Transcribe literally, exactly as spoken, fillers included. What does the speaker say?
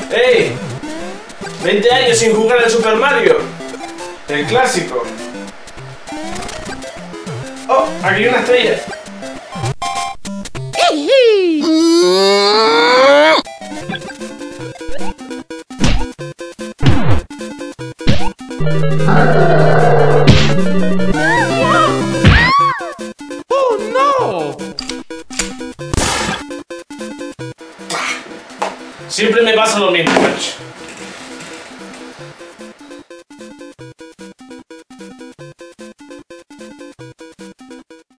¡Ey! veinte años sin jugar al Super Mario. El clásico. ¡Oh! Aquí hay una estrella. ¡Oh, no! Siempre me pasa lo mismo, macho.